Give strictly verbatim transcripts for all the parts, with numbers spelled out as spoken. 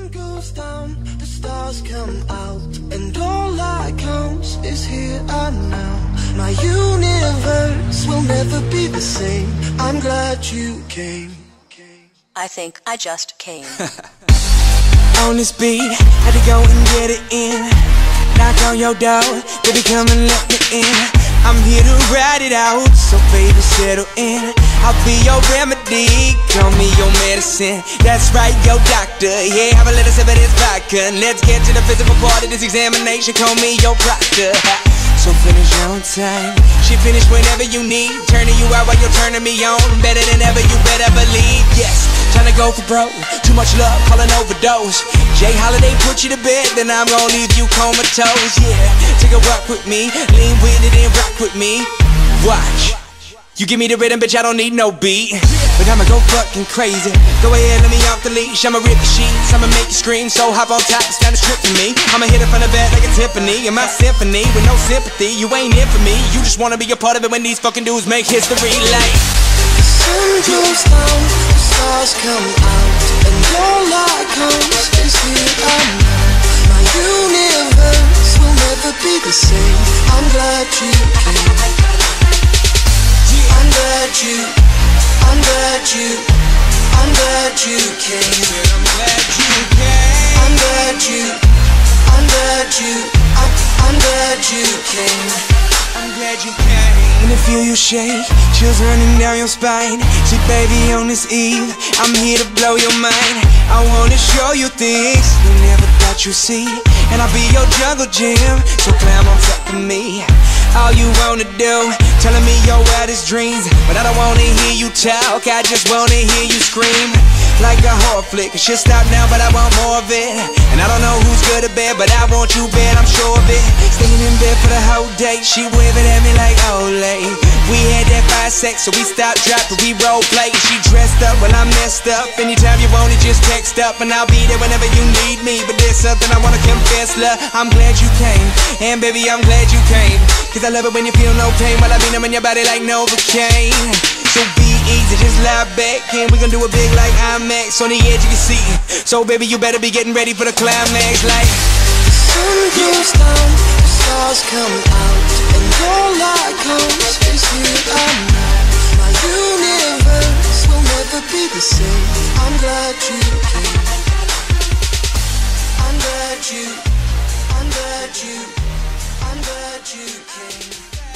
sun goes down, the stars come out, and all that counts is here and now. My universe will never be the same. I'm glad you came. I think I just came. On this beat, had to go and get it in. Knock on your door, baby come and let me in. I'm here to ride it out, so baby settle in. I'll be your remedy, call me your medicine. That's right, your doctor, yeah, have a little sip of this vodka. Let's get to the physical part of this examination, call me your proctor. So finish on time, she finish whenever you need. Turning you out while you're turning me on, better than ever, you better believe. Yes, tryna go for broke, too much love, call an overdose. Jay Holiday put you to bed, then I'm gonna leave you comatose. Yeah, take a walk with me, lean with it and rock with me. Watch, you give me the rhythm, bitch, I don't need no beat. But I'ma go fucking crazy. Go ahead, let me off the leash. I'ma rip the sheets, I'ma make you scream. So hop on top, it's time to strip for me. I'ma hit it from the back like a Tiffany. In my symphony, with no sympathy. You ain't in for me, you just wanna be a part of it when these fucking dudes make history. Like the sun goes down, the stars come out, and all that counts is here and now. My universe will never be the same. I'm glad you came. I'm glad you, I'm glad you, I'm glad you came. I'm glad you came. I'm glad you, I'm glad you, I'm, I'm glad you came. I'm glad you came. When I feel you shake, chills running down your spine. See baby on this eve, I'm here to blow your mind. I wanna show you things you never thought you'd see. And I'll be your jungle gym, so climb on top of me. All you wanna do, telling me your wildest dreams. But I don't wanna hear you talk, I just wanna hear you scream. Like a horror flick, it should stop now but I want more of it. And I don't know who's good or bad, but I want you bad, I'm sure of it. Staying in bed for the whole day, she waving at me like Olay. We had that fire sex, so we stopped, dropped, but we role play. And she dressed up, well I'm messed up. Anytime you want it, just text up, and I'll be there whenever you need me. But there's something I wanna confess, love, I'm glad you came. And baby, I'm glad you came. Cause I love it when you feel no pain, while I be numbing your body like Novocaine. So be easy, just lie back, and we gon' do it big like IMAX. On the edge you can see, so baby you better be getting ready for the climax. Like the sun goes down, the stars come out, and all that counts is here and now. My universe will never be the same. I'm glad you came. I'm glad you, I'm glad you, I'm glad you came.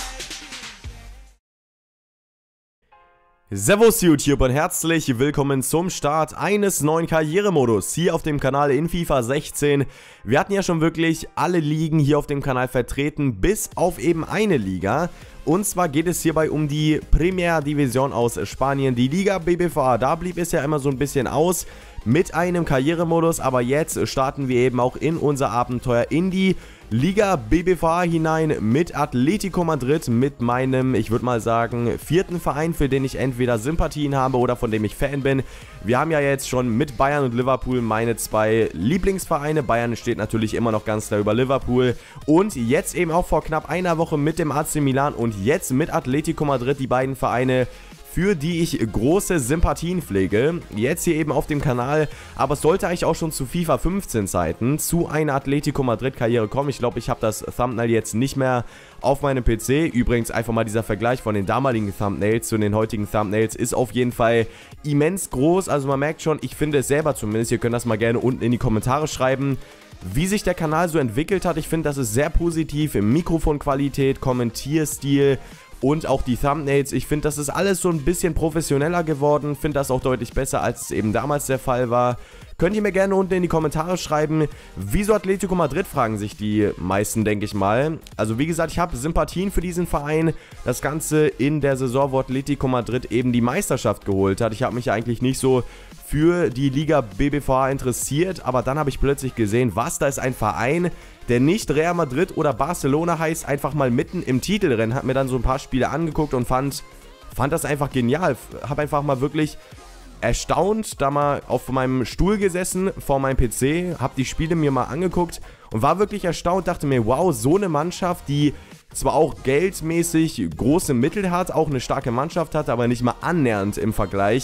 Servus YouTube und herzlich willkommen zum Start eines neuen Karrieremodus hier auf dem Kanal in FIFA sechzehn. Wir hatten ja schon wirklich alle Ligen hier auf dem Kanal vertreten, bis auf eben eine Liga. Und zwar geht es hierbei um die Primera Division aus Spanien, die Liga B B V A. Da blieb es ja immer so ein bisschen aus mit einem Karrieremodus, aber jetzt starten wir eben auch in unser Abenteuer in die Liga B B V A hinein mit Atletico Madrid, mit meinem, ich würde mal sagen, vierten Verein, für den ich entweder Sympathien habe oder von dem ich Fan bin. Wir haben ja jetzt schon mit Bayern und Liverpool meine zwei Lieblingsvereine. Bayern steht natürlich immer noch ganz klar über Liverpool. Und jetzt eben auch vor knapp einer Woche mit dem A C Milan und jetzt mit Atletico Madrid, die beiden Vereine, für die ich große Sympathien pflege, jetzt hier eben auf dem Kanal, aber es sollte eigentlich auch schon zu FIFA fünfzehn Zeiten zu einer Atletico Madrid Karriere kommen. Ich glaube, ich habe das Thumbnail jetzt nicht mehr auf meinem P C. Übrigens einfach mal dieser Vergleich von den damaligen Thumbnails zu den heutigen Thumbnails ist auf jeden Fall immens groß. Also man merkt schon, ich finde es selber zumindest, ihr könnt das mal gerne unten in die Kommentare schreiben, wie sich der Kanal so entwickelt hat. Ich finde, das ist sehr positiv, Mikrofonqualität, Kommentierstil und auch die Thumbnails. Ich finde, das ist alles so ein bisschen professioneller geworden. Finde das auch deutlich besser, als es eben damals der Fall war. Könnt ihr mir gerne unten in die Kommentare schreiben. Wieso Atletico Madrid, fragen sich die meisten, denke ich mal. Also wie gesagt, ich habe Sympathien für diesen Verein. Das Ganze in der Saison, wo Atletico Madrid eben die Meisterschaft geholt hat. Ich habe mich ja eigentlich nicht so für die Liga B B V A interessiert, aber dann habe ich plötzlich gesehen, was, da ist ein Verein, der nicht Real Madrid oder Barcelona heißt, einfach mal mitten im Titelrennen. Hat mir dann so ein paar Spiele angeguckt und fand, fand das einfach genial. Habe einfach mal wirklich erstaunt, da mal auf meinem Stuhl gesessen vor meinem P C, habe die Spiele mir mal angeguckt und war wirklich erstaunt, dachte mir, wow, so eine Mannschaft, die zwar auch geldmäßig große Mittel hat, auch eine starke Mannschaft hat, aber nicht mal annähernd im Vergleich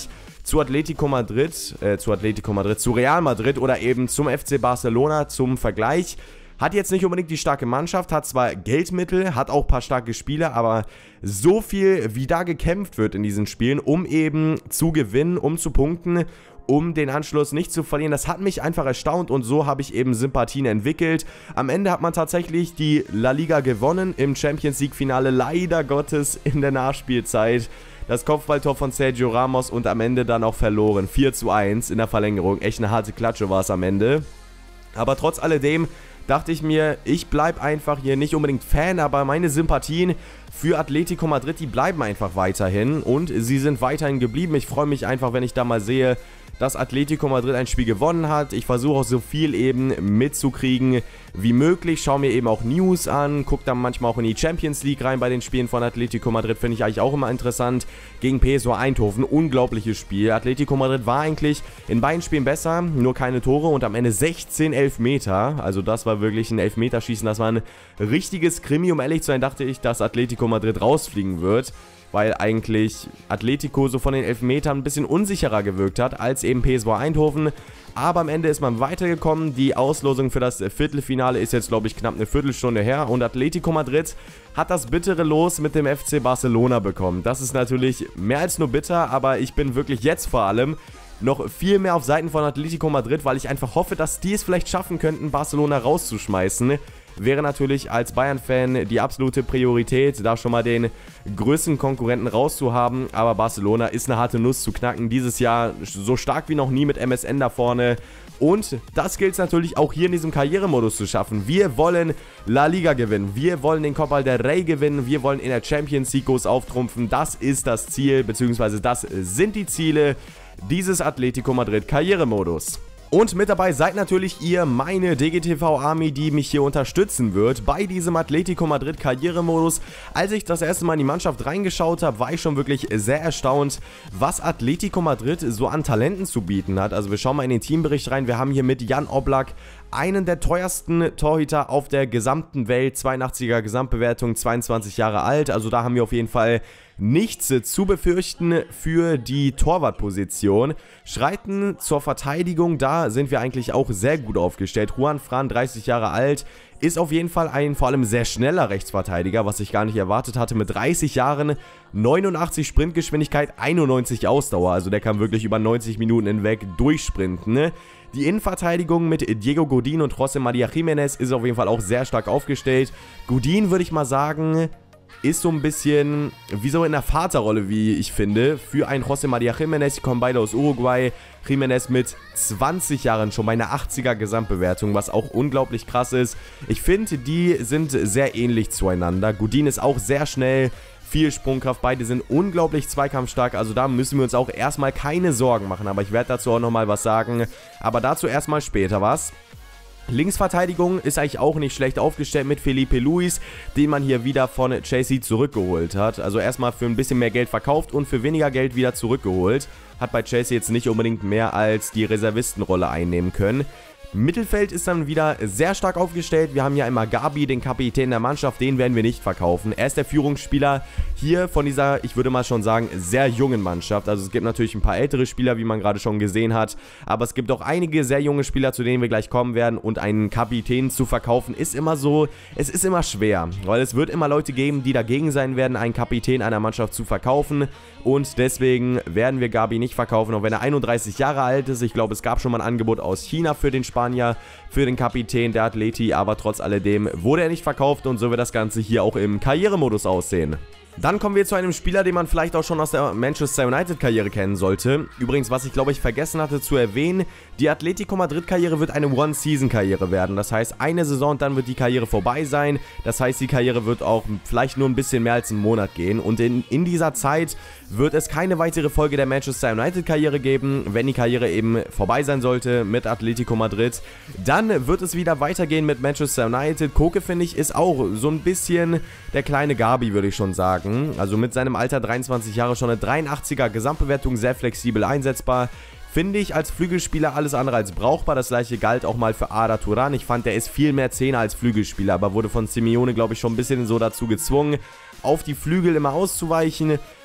zu Atletico Madrid, äh, zu Atletico Madrid, zu Real Madrid oder eben zum F C Barcelona zum Vergleich. Hat jetzt nicht unbedingt die starke Mannschaft, hat zwar Geldmittel, hat auch ein paar starke Spieler, aber so viel, wie da gekämpft wird in diesen Spielen, um eben zu gewinnen, um zu punkten, um den Anschluss nicht zu verlieren, das hat mich einfach erstaunt und so habe ich eben Sympathien entwickelt. Am Ende hat man tatsächlich die La Liga gewonnen im Champions League Finale, leider Gottes in der Nachspielzeit. Das Kopfballtor von Sergio Ramos und am Ende dann auch verloren, vier zu eins in der Verlängerung. Echt eine harte Klatsche war es am Ende. Aber trotz alledem dachte ich mir, ich bleibe einfach hier nicht unbedingt Fan, aber meine Sympathien für Atletico Madrid, die bleiben einfach weiterhin und sie sind weiterhin geblieben. Ich freue mich einfach, wenn ich da mal sehe, dass Atletico Madrid ein Spiel gewonnen hat. Ich versuche auch so viel eben mitzukriegen wie möglich. Schaue mir eben auch News an, gucke dann manchmal auch in die Champions League rein bei den Spielen von Atletico Madrid. Finde ich eigentlich auch immer interessant. Gegen P S V Eindhoven, unglaubliches Spiel. Atletico Madrid war eigentlich in beiden Spielen besser, nur keine Tore und am Ende sechzehn Elfmeter. Also das war wirklich ein Elfmeterschießen. Das war ein richtiges Krimi. Um ehrlich zu sein, dachte ich, dass Atletico Madrid rausfliegen wird, weil eigentlich Atletico so von den Elfmetern ein bisschen unsicherer gewirkt hat als eben P S V Eindhoven. Aber am Ende ist man weitergekommen. Die Auslosung für das Viertelfinale ist jetzt, glaube ich, knapp eine Viertelstunde her. Und Atletico Madrid hat das bittere Los mit dem F C Barcelona bekommen. Das ist natürlich mehr als nur bitter, aber ich bin wirklich jetzt vor allem noch viel mehr auf Seiten von Atletico Madrid, weil ich einfach hoffe, dass die es vielleicht schaffen könnten, Barcelona rauszuschmeißen. Wäre natürlich als Bayern-Fan die absolute Priorität, da schon mal den größten Konkurrenten rauszuhaben. Aber Barcelona ist eine harte Nuss zu knacken. Dieses Jahr so stark wie noch nie mit M S N da vorne. Und das gilt es natürlich auch hier in diesem Karrieremodus zu schaffen. Wir wollen La Liga gewinnen. Wir wollen den Copa del Rey gewinnen. Wir wollen in der Champions League groß auftrumpfen. Das ist das Ziel, beziehungsweise das sind die Ziele dieses Atletico Madrid Karrieremodus. Und mit dabei seid natürlich ihr, meine D G T V Army, die mich hier unterstützen wird bei diesem Atletico Madrid Karrieremodus. Als ich das erste Mal in die Mannschaft reingeschaut habe, war ich schon wirklich sehr erstaunt, was Atletico Madrid so an Talenten zu bieten hat. Also wir schauen mal in den Teambericht rein. Wir haben hier mit Jan Oblak einen der teuersten Torhüter auf der gesamten Welt, zweiundachtziger Gesamtbewertung, zweiundzwanzig Jahre alt. Also da haben wir auf jeden Fall nichts zu befürchten für die Torwartposition. Schreiten zur Verteidigung, da sind wir eigentlich auch sehr gut aufgestellt. Juan Fran, dreißig Jahre alt, ist auf jeden Fall ein vor allem sehr schneller Rechtsverteidiger, was ich gar nicht erwartet hatte. Mit dreißig Jahren, neunundachtzig Sprintgeschwindigkeit, einundneunzig Ausdauer. Also der kann wirklich über neunzig Minuten hinweg durchsprinten, ne? Die Innenverteidigung mit Diego Godin und José María Jiménez ist auf jeden Fall auch sehr stark aufgestellt. Godin, würde ich mal sagen, ist so ein bisschen wie so in der Vaterrolle, wie ich finde, für einen José María Jiménez. Die kommen beide aus Uruguay. Jiménez mit zwanzig Jahren schon bei einer achtziger Gesamtbewertung, was auch unglaublich krass ist. Ich finde, die sind sehr ähnlich zueinander. Godin ist auch sehr schnell, viel Sprungkraft, beide sind unglaublich zweikampfstark, also da müssen wir uns auch erstmal keine Sorgen machen, aber ich werde dazu auch nochmal was sagen, aber dazu erstmal später was. Linksverteidigung ist eigentlich auch nicht schlecht aufgestellt mit Felipe Luis, den man hier wieder von Chelsea zurückgeholt hat. Also erstmal für ein bisschen mehr Geld verkauft und für weniger Geld wieder zurückgeholt. Hat bei Chelsea jetzt nicht unbedingt mehr als die Reservistenrolle einnehmen können. Mittelfeld ist dann wieder sehr stark aufgestellt. Wir haben ja immer Gabi, den Kapitän der Mannschaft, den werden wir nicht verkaufen. Er ist der Führungsspieler hier von dieser, ich würde mal schon sagen, sehr jungen Mannschaft. Also es gibt natürlich ein paar ältere Spieler, wie man gerade schon gesehen hat, aber es gibt auch einige sehr junge Spieler, zu denen wir gleich kommen werden, und einen Kapitän zu verkaufen ist immer so, es ist immer schwer, weil es wird immer Leute geben, die dagegen sein werden, einen Kapitän einer Mannschaft zu verkaufen, und deswegen werden wir Gabi nicht verkaufen, auch wenn er einunddreißig Jahre alt ist. Ich glaube, es gab schon mal ein Angebot aus China für den Spanier, für den Kapitän der Atleti, aber trotz alledem wurde er nicht verkauft und so wird das Ganze hier auch im Karrieremodus aussehen. Dann kommen wir zu einem Spieler, den man vielleicht auch schon aus der Manchester United-Karriere kennen sollte. Übrigens, was ich glaube ich vergessen hatte zu erwähnen, die Atletico Madrid-Karriere wird eine One-Season-Karriere werden. Das heißt, eine Saison und dann wird die Karriere vorbei sein. Das heißt, die Karriere wird auch vielleicht nur ein bisschen mehr als einen Monat gehen. Und in, in dieser Zeit wird es keine weitere Folge der Manchester United-Karriere geben. Wenn die Karriere eben vorbei sein sollte mit Atletico Madrid, dann wird es wieder weitergehen mit Manchester United. Koke, finde ich, ist auch so ein bisschen der kleine Gabi, würde ich schon sagen. Also mit seinem Alter, dreiundzwanzig Jahre, schon eine dreiundachtziger Gesamtbewertung, sehr flexibel einsetzbar. Finde ich als Flügelspieler alles andere als brauchbar. Das gleiche galt auch mal für Arda Turan. Ich fand, der ist viel mehr Zehner als Flügelspieler, aber wurde von Simeone, glaube ich, schon ein bisschen so dazu gezwungen, auf die Flügel immer auszuweichen.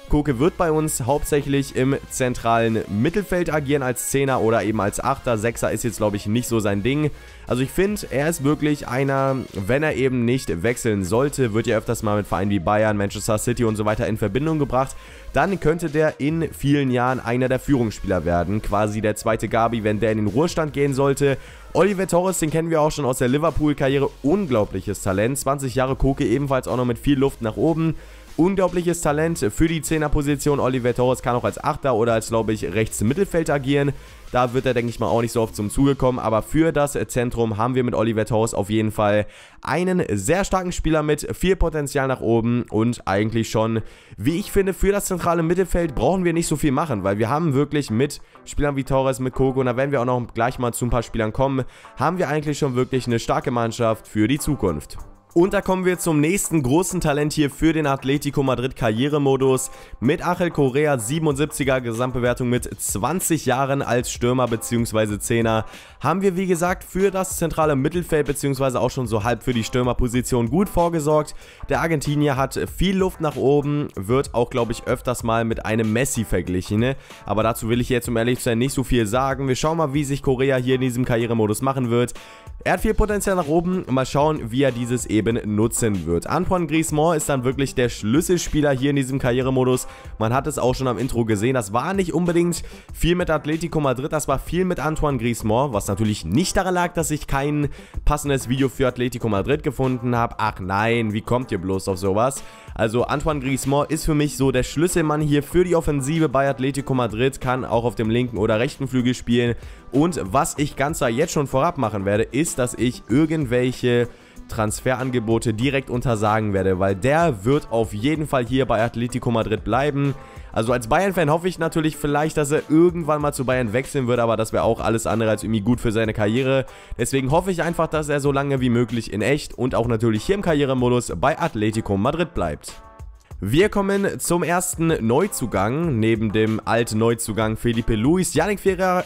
Koke wird bei uns hauptsächlich im zentralen Mittelfeld agieren als Zehner oder eben als Achter. Sechser ist jetzt, glaube ich, nicht so sein Ding. Also ich finde, er ist wirklich einer, wenn er eben nicht wechseln sollte, wird ja öfters mal mit Vereinen wie Bayern, Manchester City und so weiter in Verbindung gebracht, dann könnte der in vielen Jahren einer der Führungsspieler werden. Quasi der zweite Gabi, wenn der in den Ruhestand gehen sollte. Oliver Torres, den kennen wir auch schon aus der Liverpool-Karriere. Unglaubliches Talent. zwanzig Jahre Koke, ebenfalls auch noch mit viel Luft nach oben. Unglaubliches Talent für die Zehnerposition. Oliver Torres kann auch als Achter oder als, glaube ich, rechts im Mittelfeld agieren. Da wird er, denke ich mal, auch nicht so oft zum Zuge kommen. Aber für das Zentrum haben wir mit Oliver Torres auf jeden Fall einen sehr starken Spieler mit viel Potenzial nach oben. Und eigentlich schon, wie ich finde, für das zentrale Mittelfeld brauchen wir nicht so viel machen. Weil wir haben wirklich mit Spielern wie Torres, mit Koke, und da werden wir auch noch gleich mal zu ein paar Spielern kommen, haben wir eigentlich schon wirklich eine starke Mannschaft für die Zukunft. Und da kommen wir zum nächsten großen Talent hier für den Atletico Madrid Karrieremodus. Mit Angel Correa, siebenundsiebziger Gesamtbewertung mit zwanzig Jahren als Stürmer bzw. Zehner, haben wir wie gesagt für das zentrale Mittelfeld bzw. auch schon so halb für die Stürmerposition gut vorgesorgt. Der Argentinier hat viel Luft nach oben, wird auch, glaube ich, öfters mal mit einem Messi verglichen. Ne? Aber dazu will ich jetzt, um ehrlich zu sein, nicht so viel sagen. Wir schauen mal, wie sich Correa hier in diesem Karrieremodus machen wird. Er hat viel Potenzial nach oben, mal schauen, wie er dieses eben nutzen wird. Antoine Griezmann ist dann wirklich der Schlüsselspieler hier in diesem Karrieremodus. Man hat es auch schon am Intro gesehen, das war nicht unbedingt viel mit Atletico Madrid, das war viel mit Antoine Griezmann, was natürlich nicht daran lag, dass ich kein passendes Video für Atletico Madrid gefunden habe. Ach nein, wie kommt ihr bloß auf sowas? Also Antoine Griezmann ist für mich so der Schlüsselmann hier für die Offensive bei Atletico Madrid, kann auch auf dem linken oder rechten Flügel spielen. Und was ich ganz da jetzt schon vorab machen werde, ist, dass ich irgendwelche Transferangebote direkt untersagen werde, weil der wird auf jeden Fall hier bei Atletico Madrid bleiben. Also als Bayern-Fan hoffe ich natürlich vielleicht, dass er irgendwann mal zu Bayern wechseln wird, aber das wäre auch alles andere als irgendwie gut für seine Karriere. Deswegen hoffe ich einfach, dass er so lange wie möglich in echt und auch natürlich hier im Karrieremodus bei Atletico Madrid bleibt. Wir kommen zum ersten Neuzugang, neben dem alten Neuzugang Felipe Luis, Yannick Ferreira.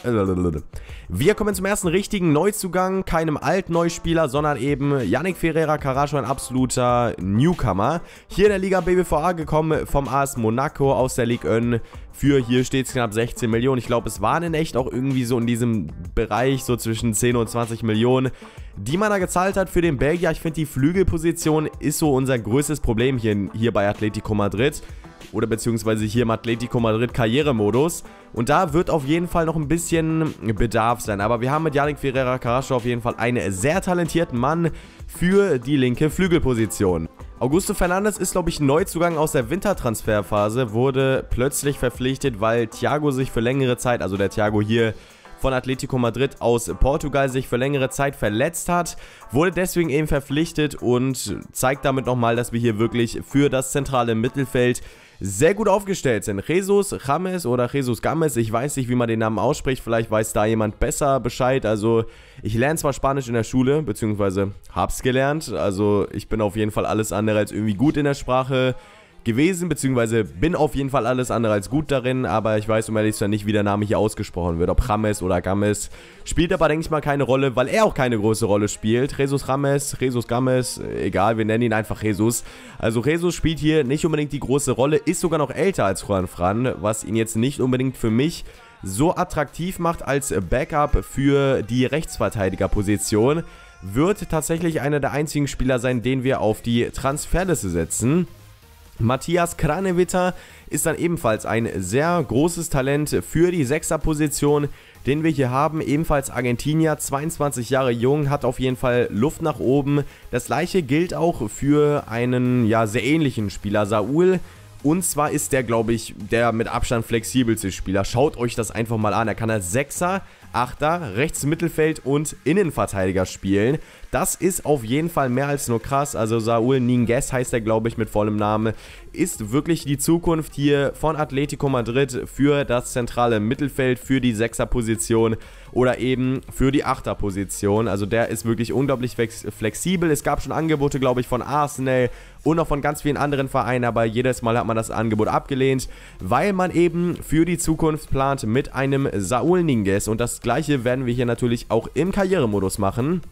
Wir kommen zum ersten richtigen Neuzugang, keinem Alt-Neuspieler, sondern eben Yannick Ferreira Carajo, ein absoluter Newcomer. Hier in der Liga B B V A gekommen vom A S Monaco aus der Ligue eins. Für hier steht es knapp sechzehn Millionen. Ich glaube, es waren in echt auch irgendwie so in diesem Bereich, so zwischen zehn und zwanzig Millionen, die man da gezahlt hat für den Belgier. Ich finde, die Flügelposition ist so unser größtes Problem hier, hier bei Atletico Madrid. Oder beziehungsweise hier im Atletico Madrid Karrieremodus. Und da wird auf jeden Fall noch ein bisschen Bedarf sein. Aber wir haben mit Yannick Ferreira Carajo auf jeden Fall einen sehr talentierten Mann für die linke Flügelposition. Augusto Fernandes ist, glaube ich, ein Neuzugang aus der Wintertransferphase, wurde plötzlich verpflichtet, weil Thiago sich für längere Zeit, also der Thiago hier von Atletico Madrid aus Portugal, sich für längere Zeit verletzt hat, wurde deswegen eben verpflichtet und zeigt damit nochmal, dass wir hier wirklich für das zentrale Mittelfeld sehr gut aufgestellt sind. Jesus James oder Jesus Games, ich weiß nicht, wie man den Namen ausspricht, vielleicht weiß da jemand besser Bescheid. Also ich lerne zwar Spanisch in der Schule, beziehungsweise hab's gelernt, also ich bin auf jeden Fall alles andere als irgendwie gut in der Sprache gewesen, beziehungsweise bin auf jeden Fall alles andere als gut darin, aber ich weiß um ehrlich zu sein nicht, wie der Name hier ausgesprochen wird, ob James oder Games, spielt aber, denke ich mal, keine Rolle, weil er auch keine große Rolle spielt. Jesus James, Jesus Games, egal, wir nennen ihn einfach Jesus. Also Jesus spielt hier nicht unbedingt die große Rolle, ist sogar noch älter als Juan Fran, was ihn jetzt nicht unbedingt für mich so attraktiv macht als Backup für die Rechtsverteidigerposition. Wird tatsächlich einer der einzigen Spieler sein, den wir auf die Transferliste setzen. Matthias Kranevitter ist dann ebenfalls ein sehr großes Talent für die Sechserposition, den wir hier haben. Ebenfalls Argentinier, zweiundzwanzig Jahre jung, hat auf jeden Fall Luft nach oben. Das gleiche gilt auch für einen ja sehr ähnlichen Spieler, Saúl. Und zwar ist der, glaube ich, der mit Abstand flexibelste Spieler. Schaut euch das einfach mal an. Er kann als Sechser, Achter, rechts Mittelfeld und Innenverteidiger spielen. Das ist auf jeden Fall mehr als nur krass. Also Saúl Ñíguez heißt er, glaube ich, mit vollem Namen. Ist wirklich die Zukunft hier von Atletico Madrid für das zentrale Mittelfeld, für die Sechserposition oder eben für die Achterposition. Also der ist wirklich unglaublich flexibel. Es gab schon Angebote, glaube ich, von Arsenal und noch von ganz vielen anderen Vereinen, aber jedes Mal hat man das Angebot abgelehnt, weil man eben für die Zukunft plant mit einem Saúl Ñíguez. Und das gleiche werden wir hier natürlich auch im Karrieremodus machen.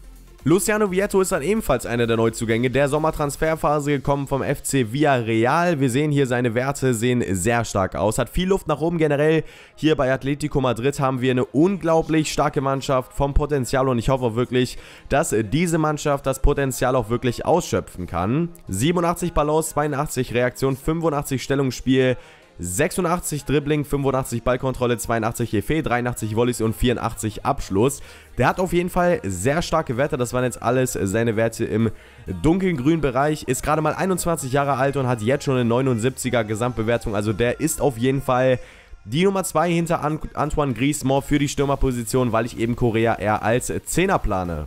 Luciano Vietto ist dann ebenfalls einer der Neuzugänge der Sommertransferphase gekommen vom F C Villarreal. Wir sehen hier, seine Werte sehen sehr stark aus. Hat viel Luft nach oben generell. Hier bei Atletico Madrid haben wir eine unglaublich starke Mannschaft vom Potenzial und ich hoffe wirklich, dass diese Mannschaft das Potenzial auch wirklich ausschöpfen kann. siebenundachtzig Balance, zweiundachtzig Reaktion, fünfundachtzig Stellungsspiel, sechsundachtzig Dribbling, fünfundachtzig Ballkontrolle, zweiundachtzig Effet, dreiundachtzig Volleys und vierundachtzig Abschluss. Der hat auf jeden Fall sehr starke Werte, das waren jetzt alles seine Werte im dunkelgrünen Bereich. Ist gerade mal einundzwanzig Jahre alt und hat jetzt schon eine neunundsiebziger Gesamtbewertung, also der ist auf jeden Fall die Nummer zwei hinter Antoine Griezmann für die Stürmerposition, weil ich eben Korea eher als Zehner plane.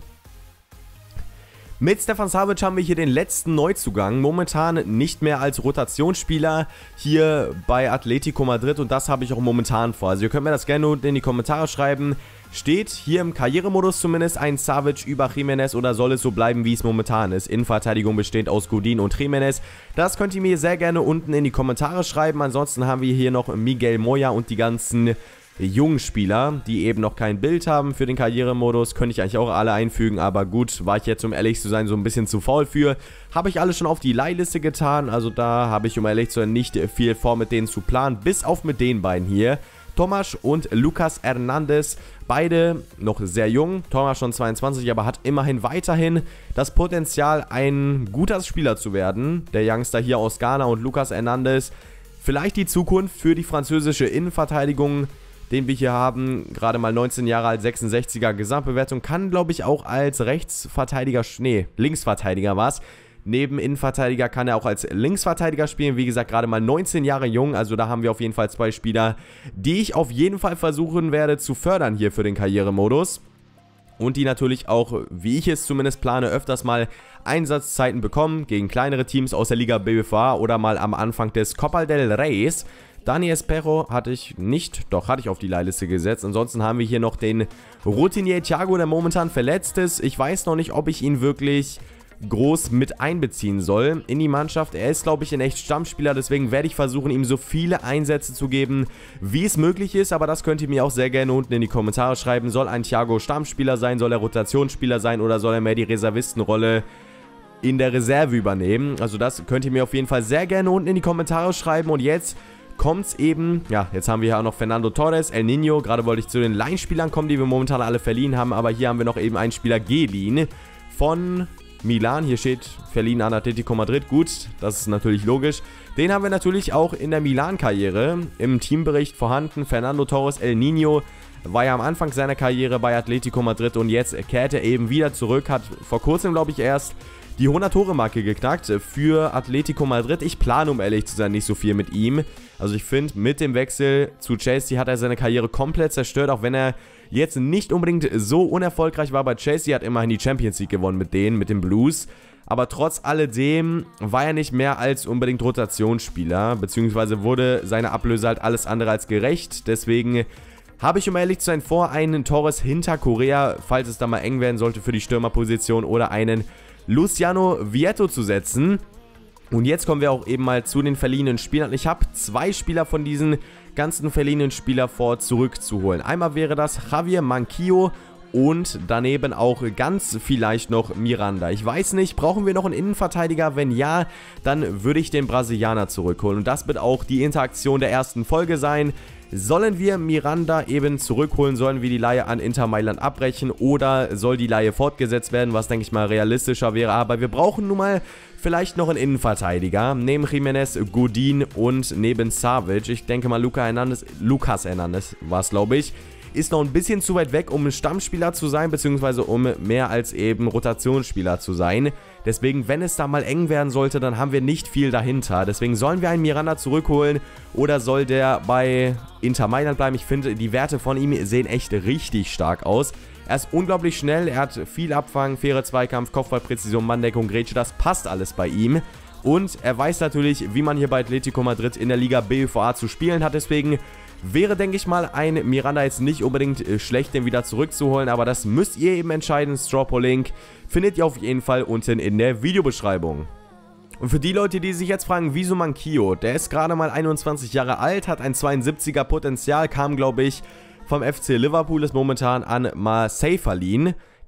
Mit Stefan Savic haben wir hier den letzten Neuzugang, momentan nicht mehr als Rotationsspieler hier bei Atletico Madrid und das habe ich auch momentan vor. Also ihr könnt mir das gerne unten in die Kommentare schreiben. Steht hier im Karrieremodus zumindest ein Savic über Jimenez oder soll es so bleiben, wie es momentan ist? Innenverteidigung bestehend aus Godin und Jimenez. Das könnt ihr mir sehr gerne unten in die Kommentare schreiben. Ansonsten haben wir hier noch Miguel Moya und die ganzen jungen Spieler, die eben noch kein Bild haben für den Karrieremodus, könnte ich eigentlich auch alle einfügen, aber gut, war ich jetzt, um ehrlich zu sein, so ein bisschen zu faul für. Habe ich alle schon auf die Leihliste getan, also da habe ich, um ehrlich zu sein, nicht viel vor, mit denen zu planen, bis auf mit den beiden hier. Tomas und Lucas Hernandez, beide noch sehr jung, Tomas schon zweiundzwanzig, aber hat immerhin weiterhin das Potenzial, ein guter Spieler zu werden. Der Youngster hier aus Ghana und Lucas Hernandez, vielleicht die Zukunft für die französische Innenverteidigung, den wir hier haben, gerade mal neunzehn Jahre alt, sechsundsechziger Gesamtbewertung, kann glaube ich auch als Rechtsverteidiger, nee, Linksverteidiger war es, neben Innenverteidiger kann er auch als Linksverteidiger spielen, wie gesagt, gerade mal neunzehn Jahre jung, also da haben wir auf jeden Fall zwei Spieler, die ich auf jeden Fall versuchen werde zu fördern hier für den Karrieremodus. Und die natürlich auch, wie ich es zumindest plane, öfters mal Einsatzzeiten bekommen gegen kleinere Teams aus der Liga B B V A oder mal am Anfang des Copa del Reyes. Dani Espero hatte ich nicht, doch hatte ich auf die Leihliste gesetzt. Ansonsten haben wir hier noch den Routinier Thiago, der momentan verletzt ist. Ich weiß noch nicht, ob ich ihn wirklich groß mit einbeziehen soll in die Mannschaft. Er ist, glaube ich, ein echt Stammspieler, deswegen werde ich versuchen, ihm so viele Einsätze zu geben, wie es möglich ist. Aber das könnt ihr mir auch sehr gerne unten in die Kommentare schreiben. Soll ein Thiago Stammspieler sein, soll er Rotationsspieler sein oder soll er mehr die Reservistenrolle in der Reserve übernehmen? Also das könnt ihr mir auf jeden Fall sehr gerne unten in die Kommentare schreiben. Und jetzt kommt es eben, ja, jetzt haben wir hier auch noch Fernando Torres, El Nino, gerade wollte ich zu den Leihspielern kommen, die wir momentan alle verliehen haben, aber hier haben wir noch eben einen Spieler geliehen von Milan, hier steht verliehen an Atletico Madrid, gut, das ist natürlich logisch. Den haben wir natürlich auch in der Milan-Karriere im Teambericht vorhanden, Fernando Torres, El Nino, war ja am Anfang seiner Karriere bei Atletico Madrid und jetzt kehrt er eben wieder zurück, hat vor kurzem, glaube ich, erst die hundert-Tore-Marke geknackt für Atletico Madrid. Ich plane, um ehrlich zu sein, nicht so viel mit ihm. Also ich finde, mit dem Wechsel zu Chelsea hat er seine Karriere komplett zerstört, auch wenn er jetzt nicht unbedingt so unerfolgreich war bei Chelsea, hat immerhin die Champions League gewonnen mit denen, mit den Blues. Aber trotz alledem war er nicht mehr als unbedingt Rotationsspieler, beziehungsweise wurde seine Ablöse halt alles andere als gerecht. Deswegen habe ich, um ehrlich zu sein, vor, einen Torres hinter Korea, falls es da mal eng werden sollte für die Stürmerposition, oder einen Luciano Vietto zu setzen. Und jetzt kommen wir auch eben mal zu den verliehenen Spielern. Ich habe zwei Spieler von diesen ganzen verliehenen Spielern vor zurückzuholen. Einmal wäre das Javier Manquillo und daneben auch ganz vielleicht noch Miranda. Ich weiß nicht, brauchen wir noch einen Innenverteidiger? Wenn ja, dann würde ich den Brasilianer zurückholen. Und das wird auch die Interaktion der ersten Folge sein. Sollen wir Miranda eben zurückholen, sollen wir die Leihe an Inter Mailand abbrechen oder soll die Leihe fortgesetzt werden, was denke ich mal realistischer wäre, aber wir brauchen nun mal vielleicht noch einen Innenverteidiger, neben Jimenez, Godin und neben Savic. Ich denke mal Luca Hernandez, Lucas Hernandez war es, glaube ich, ist noch ein bisschen zu weit weg, um ein Stammspieler zu sein, beziehungsweise um mehr als eben Rotationsspieler zu sein. Deswegen, wenn es da mal eng werden sollte, dann haben wir nicht viel dahinter. Deswegen sollen wir einen Miranda zurückholen oder soll der bei Inter Mailand bleiben? Ich finde, die Werte von ihm sehen echt richtig stark aus. Er ist unglaublich schnell, er hat viel Abfang, faire Zweikampf, Kopfballpräzision, Manndeckung, Grätsche, das passt alles bei ihm. Und er weiß natürlich, wie man hier bei Atletico Madrid in der Liga B B V A zu spielen hat, deswegen wäre, denke ich mal, ein Miranda jetzt nicht unbedingt schlecht, den wieder zurückzuholen, aber das müsst ihr eben entscheiden. Strawpo-Link findet ihr auf jeden Fall unten in der Videobeschreibung. Und für die Leute, die sich jetzt fragen, wieso Manquillo, der ist gerade mal einundzwanzig Jahre alt, hat ein zweiundsiebziger Potenzial, kam, glaube ich, vom F C Liverpool, ist momentan an Marseille verliehen.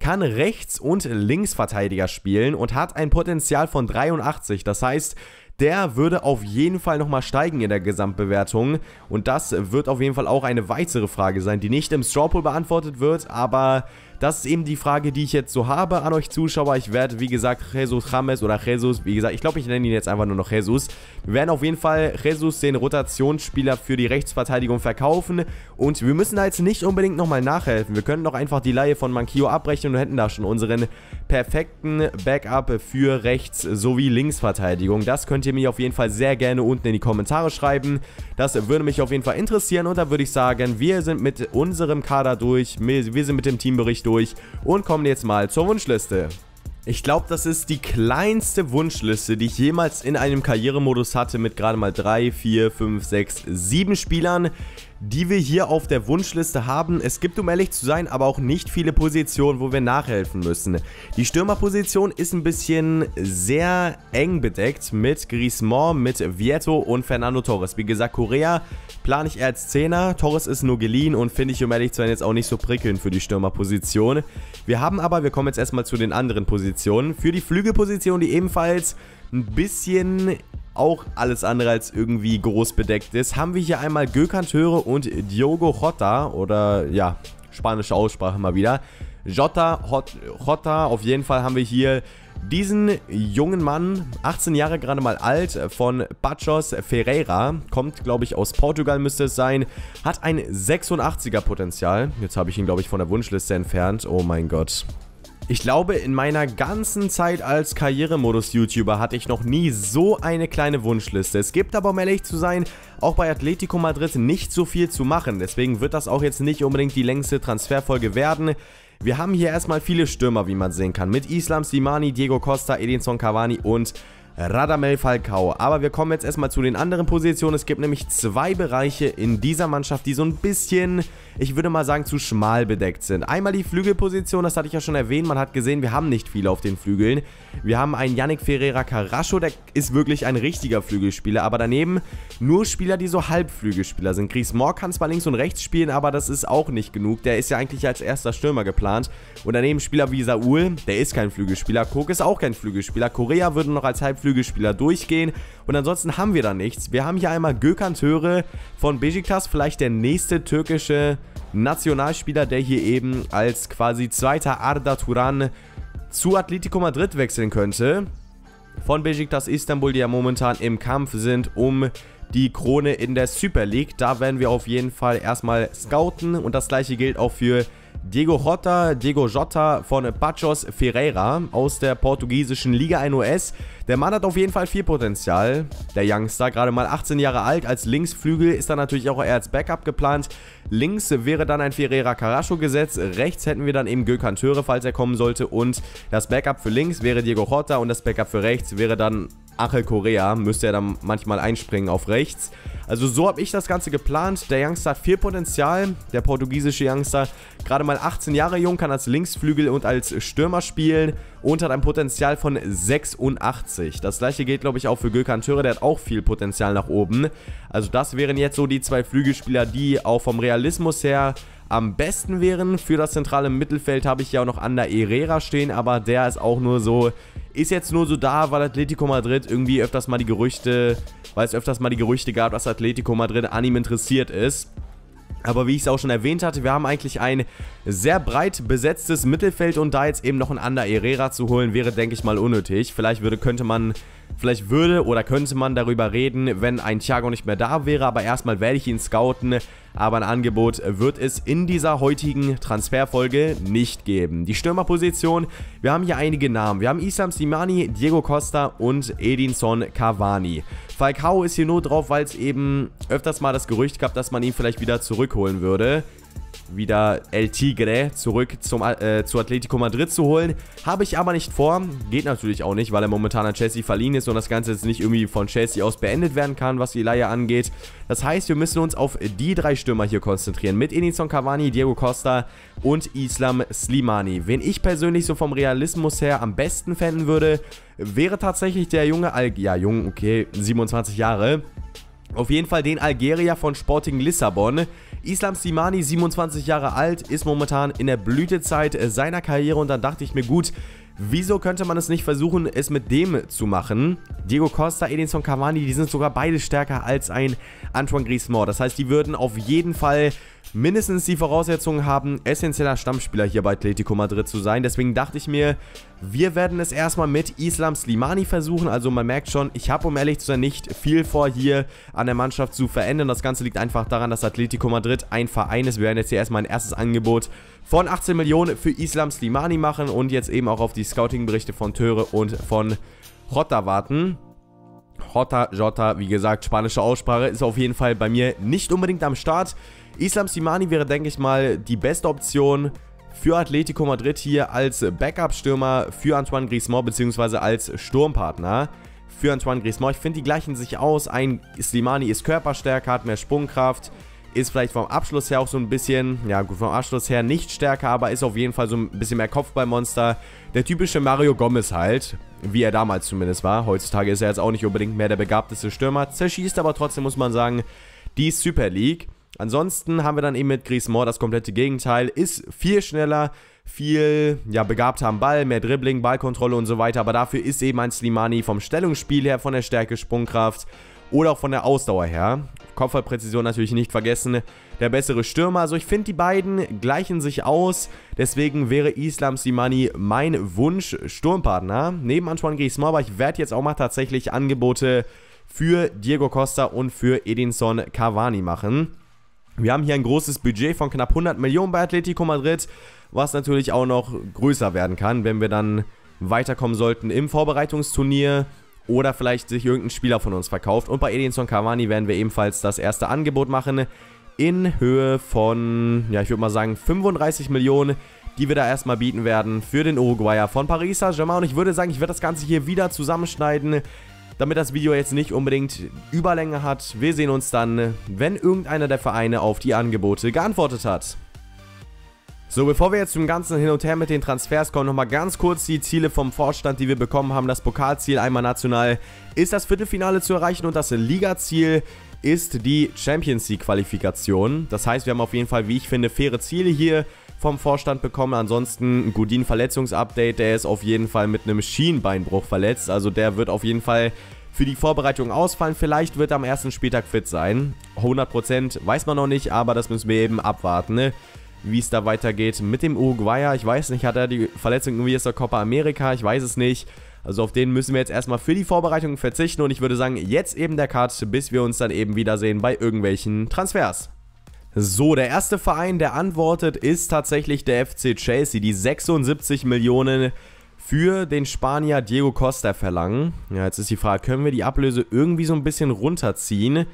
kann Rechts- und Linksverteidiger spielen und hat ein Potenzial von dreiundachtzig. Das heißt, der würde auf jeden Fall nochmal steigen in der Gesamtbewertung und das wird auf jeden Fall auch eine weitere Frage sein, die nicht im Straw Poll beantwortet wird, aber das ist eben die Frage, die ich jetzt so habe an euch Zuschauer. Ich werde, wie gesagt, Jesus James oder Jesus, wie gesagt, ich glaube, ich nenne ihn jetzt einfach nur noch Jesus. Wir werden auf jeden Fall Jesus, den Rotationsspieler, für die Rechtsverteidigung verkaufen und wir müssen da jetzt nicht unbedingt nochmal nachhelfen. Wir können doch einfach die Leihe von Manquillo abbrechen und hätten da schon unseren perfekten Backup für Rechts- sowie Linksverteidigung. Das könnt ihr mir auf jeden Fall sehr gerne unten in die Kommentare schreiben. Das würde mich auf jeden Fall interessieren und da würde ich sagen, wir sind mit unserem Kader durch, wir sind mit dem Teambericht durch. Durch und kommen jetzt mal zur Wunschliste. Ich glaube, das ist die kleinste Wunschliste, die ich jemals in einem Karrieremodus hatte, mit gerade mal drei, vier, fünf, sechs, sieben Spielern, die wir hier auf der Wunschliste haben. Es gibt, um ehrlich zu sein, aber auch nicht viele Positionen, wo wir nachhelfen müssen. Die Stürmerposition ist ein bisschen sehr eng bedeckt mit Griezmann, mit Vieto und Fernando Torres. Wie gesagt, Correa plane ich eher als Zehner, Torres ist nur geliehen und finde ich, um ehrlich zu sein, jetzt auch nicht so prickelnd für die Stürmerposition. Wir haben aber, wir kommen jetzt erstmal zu den anderen Positionen. Für die Flügelposition, die ebenfalls ein bisschen auch alles andere als irgendwie groß bedeckt ist, haben wir hier einmal Gökhan Töre und Diogo Jota, oder ja, spanische Aussprache mal wieder. Jota, Jota, auf jeden Fall haben wir hier diesen jungen Mann, achtzehn Jahre gerade mal alt, von Paços Ferreira, kommt glaube ich aus Portugal müsste es sein, hat ein sechsundachtziger Potenzial. Jetzt habe ich ihn glaube ich von der Wunschliste entfernt, oh mein Gott. Ich glaube, in meiner ganzen Zeit als Karrieremodus-YouTuber hatte ich noch nie so eine kleine Wunschliste. Es gibt aber, um ehrlich zu sein, auch bei Atletico Madrid nicht so viel zu machen. Deswegen wird das auch jetzt nicht unbedingt die längste Transferfolge werden. Wir haben hier erstmal viele Stürmer, wie man sehen kann, mit Islam Slimani, Diego Costa, Edinson Cavani und Radamel Falcao. Aber wir kommen jetzt erstmal zu den anderen Positionen. Es gibt nämlich zwei Bereiche in dieser Mannschaft, die so ein bisschen, ich würde mal sagen, zu schmal bedeckt sind. Einmal die Flügelposition, das hatte ich ja schon erwähnt. Man hat gesehen, wir haben nicht viele auf den Flügeln. Wir haben einen Yannick Ferreira Carrasco, der ist wirklich ein richtiger Flügelspieler. Aber daneben nur Spieler, die so Halbflügelspieler sind. Griezmann kann zwar links und rechts spielen, aber das ist auch nicht genug. Der ist ja eigentlich als erster Stürmer geplant. Und daneben Spieler wie Saúl, der ist kein Flügelspieler. Kok ist auch kein Flügelspieler. Correa würde noch als Halbflügelspieler Flügelspieler durchgehen und ansonsten haben wir da nichts. Wir haben hier einmal Gökhan Töre von Beşiktaş, vielleicht der nächste türkische Nationalspieler, der hier eben als quasi zweiter Arda Turan zu Atletico Madrid wechseln könnte. Von Beşiktaş Istanbul, die ja momentan im Kampf sind um die Krone in der Super League. Da werden wir auf jeden Fall erstmal scouten und das gleiche gilt auch für Diego Jota, Diego Jota von Paços Ferreira aus der portugiesischen Liga eins O S. Der Mann hat auf jeden Fall viel Potenzial, der Youngster, gerade mal achtzehn Jahre alt. Als Linksflügel ist er natürlich auch eher als Backup geplant. Links wäre dann ein Ferreira Carrasco gesetzt, rechts hätten wir dann eben Gökhan Töre, falls er kommen sollte, und das Backup für links wäre Diego Jota und das Backup für rechts wäre dann Ángel Correa, müsste er dann manchmal einspringen auf rechts. Also so habe ich das Ganze geplant. Der Youngster hat viel Potenzial, der portugiesische Youngster, gerade mal achtzehn Jahre jung, kann als Linksflügel und als Stürmer spielen und hat ein Potenzial von sechsundachtzig. Das gleiche gilt, glaube ich, auch für Gökhan Töre, der hat auch viel Potenzial nach oben. Also das wären jetzt so die zwei Flügelspieler, die auch vom Realismus her am besten wären. Für das zentrale Mittelfeld habe ich ja auch noch Ander Herrera stehen, aber der ist auch nur so, ist jetzt nur so da, weil Atletico Madrid irgendwie öfters mal die Gerüchte, weil es öfters mal die Gerüchte gab, dass Atletico Madrid an ihm interessiert ist. Aber wie ich es auch schon erwähnt hatte, wir haben eigentlich ein sehr breit besetztes Mittelfeld und da jetzt eben noch einen Ander Herrera zu holen, wäre, denke ich mal, unnötig. Vielleicht würde, könnte man, vielleicht würde oder könnte man darüber reden, wenn ein Thiago nicht mehr da wäre, aber erstmal werde ich ihn scouten. Aber ein Angebot wird es in dieser heutigen Transferfolge nicht geben. Die Stürmerposition, wir haben hier einige Namen. Wir haben Islam Slimani, Diego Costa und Edinson Cavani. Falcao ist hier nur drauf, weil es eben öfters mal das Gerücht gab, dass man ihn vielleicht wieder zurückholen würde. Wieder El Tigre zurück zum, äh, zu Atletico Madrid zu holen. Habe ich aber nicht vor. Geht natürlich auch nicht, weil er momentan an Chelsea verliehen ist und das Ganze jetzt nicht irgendwie von Chelsea aus beendet werden kann, was die Leihe angeht. Das heißt, wir müssen uns auf die drei Stürmer hier konzentrieren. Mit Edinson Cavani, Diego Costa und Islam Slimani. Wen ich persönlich so vom Realismus her am besten fänden würde, wäre tatsächlich der junge, Al ja jung, okay, siebenundzwanzig Jahre. Auf jeden Fall den Algerier von Sporting Lissabon. Islam Slimani, siebenundzwanzig Jahre alt, ist momentan in der Blütezeit seiner Karriere und dann dachte ich mir, gut, wieso könnte man es nicht versuchen, es mit dem zu machen? Diego Costa, Edinson Cavani, die sind sogar beide stärker als ein Antoine Griezmann. Das heißt, die würden auf jeden Fall mindestens die Voraussetzungen haben, essentieller Stammspieler hier bei Atletico Madrid zu sein. Deswegen dachte ich mir, wir werden es erstmal mit Islam Slimani versuchen. Also man merkt schon, ich habe, um ehrlich zu sein, nicht viel vor, hier an der Mannschaft zu verändern. Das Ganze liegt einfach daran, dass Atletico Madrid ein Verein ist. Wir werden jetzt hier erstmal ein erstes Angebot von achtzehn Millionen für Islam Slimani machen und jetzt eben auch auf die Scouting-Berichte von Töre und von Jota warten. Jota, Jota, wie gesagt, spanische Aussprache, ist auf jeden Fall bei mir nicht unbedingt am Start. Islam Slimani wäre, denke ich mal, die beste Option für Atletico Madrid hier als Backup-Stürmer für Antoine Griezmann, beziehungsweise als Sturmpartner für Antoine Griezmann. Ich finde, die gleichen sich aus. Ein Slimani ist körperstärker, hat mehr Sprungkraft, ist vielleicht vom Abschluss her auch so ein bisschen, ja gut, vom Abschluss her nicht stärker, aber ist auf jeden Fall so ein bisschen mehr Kopfballmonster. Der typische Mario Gomez halt, wie er damals zumindest war. Heutzutage ist er jetzt auch nicht unbedingt mehr der begabteste Stürmer, zerschießt aber trotzdem, muss man sagen, die Super League. Ansonsten haben wir dann eben mit Griezmann das komplette Gegenteil, ist viel schneller, viel ja, begabter am Ball, mehr Dribbling, Ballkontrolle und so weiter, aber dafür ist eben ein Slimani vom Stellungsspiel her, von der Stärke, Sprungkraft oder auch von der Ausdauer her, Kopfballpräzision natürlich nicht vergessen, der bessere Stürmer. Also ich finde, die beiden gleichen sich aus, deswegen wäre Islam Slimani mein Wunsch-Sturmpartner, neben Antoine Griezmann, aber ich werde jetzt auch mal tatsächlich Angebote für Diego Costa und für Edinson Cavani machen. Wir haben hier ein großes Budget von knapp hundert Millionen bei Atletico Madrid, was natürlich auch noch größer werden kann, wenn wir dann weiterkommen sollten im Vorbereitungsturnier oder vielleicht sich irgendein Spieler von uns verkauft. Und bei Edinson Cavani werden wir ebenfalls das erste Angebot machen in Höhe von, ja ich würde mal sagen, fünfunddreißig Millionen, die wir da erstmal bieten werden für den Uruguayer von Paris Saint-Germain. Und ich würde sagen, ich werde das Ganze hier wieder zusammenschneiden, damit das Video jetzt nicht unbedingt Überlänge hat. Wir sehen uns dann, wenn irgendeiner der Vereine auf die Angebote geantwortet hat. So, bevor wir jetzt zum ganzen Hin und Her mit den Transfers kommen, nochmal ganz kurz die Ziele vom Vorstand, die wir bekommen haben. Das Pokalziel einmal national ist das Viertelfinale zu erreichen und das Ligaziel ist die Champions League Qualifikation. Das heißt, wir haben auf jeden Fall, wie ich finde, faire Ziele hier vom Vorstand bekommen. Ansonsten Godin Verletzungsupdate, der ist auf jeden Fall mit einem Schienbeinbruch verletzt. Also der wird auf jeden Fall für die Vorbereitung ausfallen. Vielleicht wird er am ersten Spieltag fit sein. hundert Prozent weiß man noch nicht, aber das müssen wir eben abwarten, ne? Wie es da weitergeht mit dem Uruguayer. Ich weiß nicht, hat er die Verletzung irgendwie aus der Copa America? Ich weiß es nicht. Also auf den müssen wir jetzt erstmal für die Vorbereitung verzichten. Und ich würde sagen, jetzt eben der Cut, bis wir uns dann eben wiedersehen bei irgendwelchen Transfers. So, der erste Verein, der antwortet, ist tatsächlich der F C Chelsea, die sechsundsiebzig Millionen für den Spanier Diego Costa verlangen. Ja, jetzt ist die Frage, können wir die Ablöse irgendwie so ein bisschen runterziehen?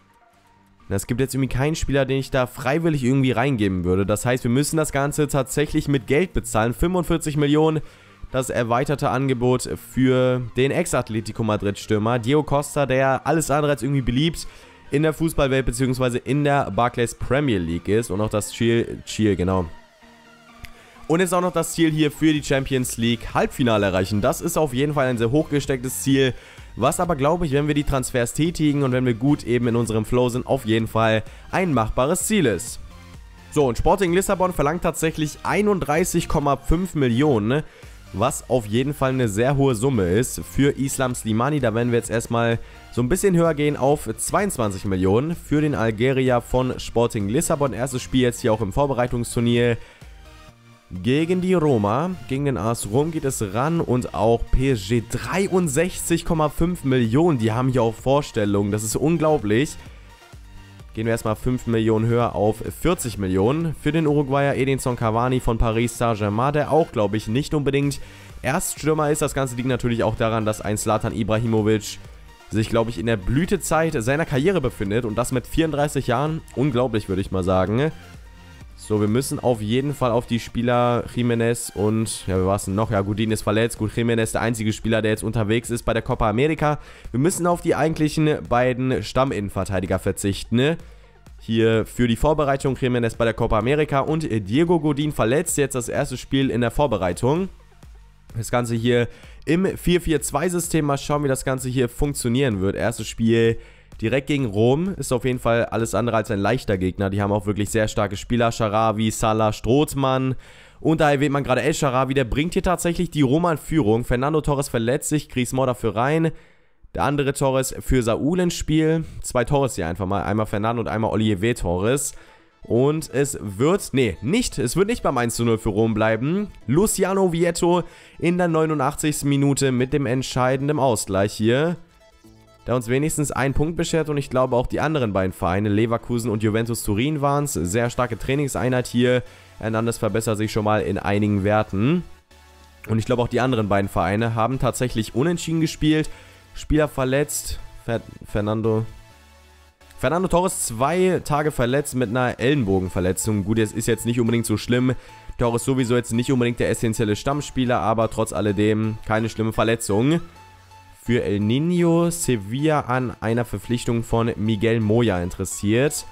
Es gibt jetzt irgendwie keinen Spieler, den ich da freiwillig irgendwie reingeben würde. Das heißt, wir müssen das Ganze tatsächlich mit Geld bezahlen. fünfundvierzig Millionen, das erweiterte Angebot für den Ex-Atletico Madrid-Stürmer Diego Costa, der alles andere als irgendwie beliebt in der Fußballwelt bzw. in der Barclays Premier League ist und auch das Ziel, Ziel, genau. Und jetzt auch noch das Ziel hier für die Champions League Halbfinale erreichen. Das ist auf jeden Fall ein sehr hochgestecktes Ziel, was aber, glaube ich, wenn wir die Transfers tätigen und wenn wir gut eben in unserem Flow sind, auf jeden Fall ein machbares Ziel ist. So, und Sporting Lissabon verlangt tatsächlich einunddreißig Komma fünf Millionen, was auf jeden Fall eine sehr hohe Summe ist für Islam Slimani. Da werden wir jetzt erstmal so ein bisschen höher gehen auf zweiundzwanzig Millionen für den Algerier von Sporting Lissabon. Erstes Spiel jetzt hier auch im Vorbereitungsturnier gegen die Roma. Gegen den A S Rom geht es ran und auch P S G dreiundsechzig Komma fünf Millionen. Die haben hier auch Vorstellungen, das ist unglaublich. Gehen wir erstmal fünf Millionen höher auf vierzig Millionen für den Uruguayer Edinson Cavani von Paris Saint-Germain, der auch, glaube ich, nicht unbedingt Erststürmer ist. Das Ganze liegt natürlich auch daran, dass ein Zlatan Ibrahimovic sich, glaube ich, in der Blütezeit seiner Karriere befindet und das mit vierunddreißig Jahren. Unglaublich, würde ich mal sagen. So, wir müssen auf jeden Fall auf die Spieler Jiménez und, ja, wer war es denn noch? Ja, Godin ist verletzt. Gut, Jiménez der einzige Spieler, der jetzt unterwegs ist bei der Copa America. Wir müssen auf die eigentlichen beiden Stamminnenverteidiger verzichten, ne? Hier für die Vorbereitung Jiménez bei der Copa America und Diego Godin verletzt. Jetzt das erste Spiel in der Vorbereitung. Das Ganze hier im vier vier zwei System. Mal schauen, wie das Ganze hier funktionieren wird. Erstes Spiel Direkt gegen Rom ist auf jeden Fall alles andere als ein leichter Gegner. Die haben auch wirklich sehr starke Spieler. Sharawi, Salah, Strootmann. Und da erwähnt man gerade El Sharawi, der bringt hier tatsächlich die Roma in Führung. Fernando Torres verletzt sich, Chris Moore dafür rein. Der andere Torres für Saúl ins Spiel. Zwei Torres hier einfach mal. Einmal Fernando und einmal Olivier Torres. Und es wird, nee, nicht, es wird nicht beim eins zu null für Rom bleiben. Luciano Vietto in der neunundachtzigsten Minute mit dem entscheidenden Ausgleich hier. Der uns wenigstens einen Punkt beschert und ich glaube auch die anderen beiden Vereine, Leverkusen und Juventus Turin waren es. Sehr starke Trainingseinheit hier. Hernandez verbessert sich schon mal in einigen Werten. Und ich glaube auch die anderen beiden Vereine haben tatsächlich unentschieden gespielt. Spieler verletzt. Fer Fernando... Fernando Torres zwei Tage verletzt mit einer Ellenbogenverletzung. Gut, es ist jetzt nicht unbedingt so schlimm. Torres sowieso jetzt nicht unbedingt der essentielle Stammspieler, aber trotz alledem keine schlimme Verletzung. Für El Niño Sevilla an einer Verpflichtung von Miguel Moya interessiert.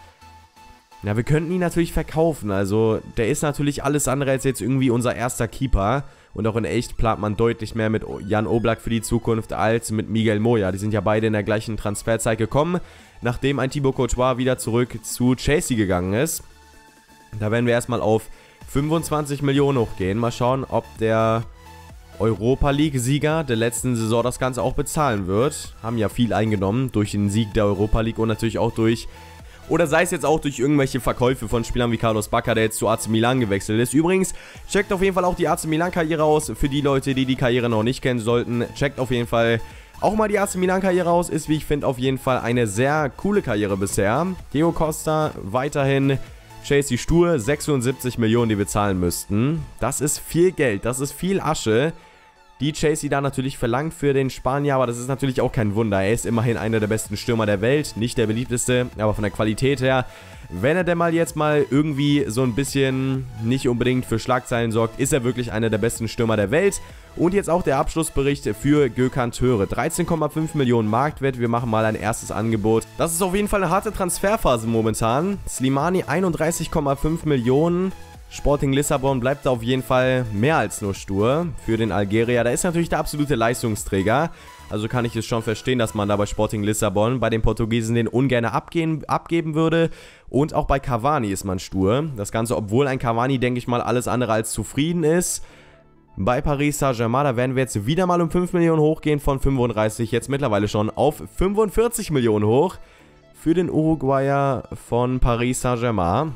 Ja, wir könnten ihn natürlich verkaufen. Also, der ist natürlich alles andere als jetzt irgendwie unser erster Keeper. Und auch in echt plant man deutlich mehr mit Jan Oblak für die Zukunft als mit Miguel Moya. Die sind ja beide in der gleichen Transferzeit gekommen, nachdem ein Thibaut Courtois wieder zurück zu Chelsea gegangen ist. Da werden wir erstmal auf fünfundzwanzig Millionen hochgehen. Mal schauen, ob der Europa League-Sieger der letzten Saison das Ganze auch bezahlen wird. Haben ja viel eingenommen durch den Sieg der Europa League und natürlich auch durch... Oder sei es jetzt auch durch irgendwelche Verkäufe von Spielern wie Carlos Bacca, der jetzt zu A C Milan gewechselt ist. Übrigens, checkt auf jeden Fall auch die A C Milan-Karriere aus. Für die Leute, die die Karriere noch nicht kennen sollten, checkt auf jeden Fall auch mal die A C Milan-Karriere aus. Ist, wie ich finde, auf jeden Fall eine sehr coole Karriere bisher. Diego Costa weiterhin Chelsea stur, sechsundsiebzig Millionen, die wir zahlen müssten. Das ist viel Geld, das ist viel Asche, die Chelsea da natürlich verlangt für den Spanier, aber das ist natürlich auch kein Wunder. Er ist immerhin einer der besten Stürmer der Welt, nicht der beliebteste, aber von der Qualität her, wenn er denn mal jetzt mal irgendwie so ein bisschen nicht unbedingt für Schlagzeilen sorgt, ist er wirklich einer der besten Stürmer der Welt. Und jetzt auch der Abschlussbericht für Gökhan Töre. dreizehn Komma fünf Millionen Marktwert, wir machen mal ein erstes Angebot. Das ist auf jeden Fall eine harte Transferphase momentan. Slimani einunddreißig Komma fünf Millionen. Sporting Lissabon bleibt da auf jeden Fall mehr als nur stur für den Algerier. Da ist natürlich der absolute Leistungsträger. Also kann ich es schon verstehen, dass man da bei Sporting Lissabon bei den Portugiesen den ungern abgehen, abgeben würde. Und auch bei Cavani ist man stur. Das Ganze, obwohl ein Cavani, denke ich mal, alles andere als zufrieden ist. Bei Paris Saint-Germain, da werden wir jetzt wieder mal um fünf Millionen hochgehen, von fünfunddreißig jetzt mittlerweile schon auf fünfundvierzig Millionen hoch. Für den Uruguayer von Paris Saint-Germain.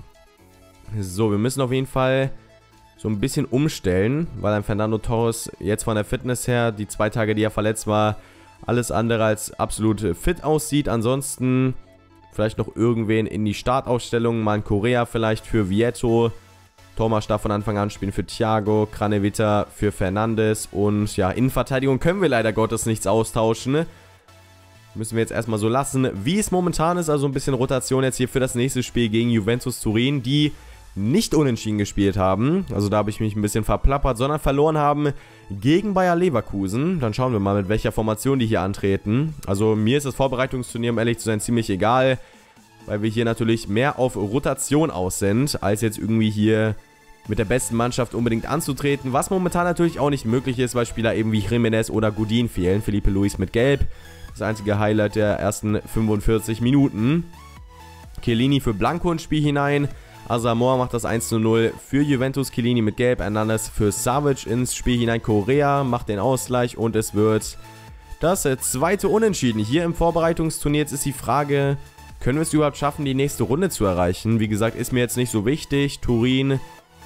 So, wir müssen auf jeden Fall so ein bisschen umstellen, weil ein Fernando Torres jetzt von der Fitness her, die zwei Tage, die er verletzt war, alles andere als absolut fit aussieht. Ansonsten vielleicht noch irgendwen in die Startaufstellung, mal ein Correa vielleicht für Vietto, Thomas darf von Anfang an spielen für Thiago, Craneviter für Fernandes und ja, Innenverteidigung können wir leider Gottes nichts austauschen. Müssen wir jetzt erstmal so lassen, wie es momentan ist, also ein bisschen Rotation jetzt hier für das nächste Spiel gegen Juventus Turin, die nicht unentschieden gespielt haben, also da habe ich mich ein bisschen verplappert, sondern verloren haben gegen Bayer Leverkusen. Dann schauen wir mal, mit welcher Formation die hier antreten. Also mir ist das Vorbereitungsturnier, um ehrlich zu sein, ziemlich egal, weil wir hier natürlich mehr auf Rotation aus sind, als jetzt irgendwie hier mit der besten Mannschaft unbedingt anzutreten, was momentan natürlich auch nicht möglich ist, weil Spieler eben wie Jiménez oder Godin fehlen. Felipe Luis mit Gelb, das einzige Highlight der ersten fünfundvierzig Minuten. Chiellini für Blanco ins Spiel hinein. Asamoah macht das eins zu null für Juventus, Chiellini mit Gelb, Hernandez für Savic ins Spiel hinein, Correa macht den Ausgleich und es wird das zweite Unentschieden hier im Vorbereitungsturnier. Jetzt ist die Frage, können wir es überhaupt schaffen, die nächste Runde zu erreichen? Wie gesagt, ist mir jetzt nicht so wichtig. Turin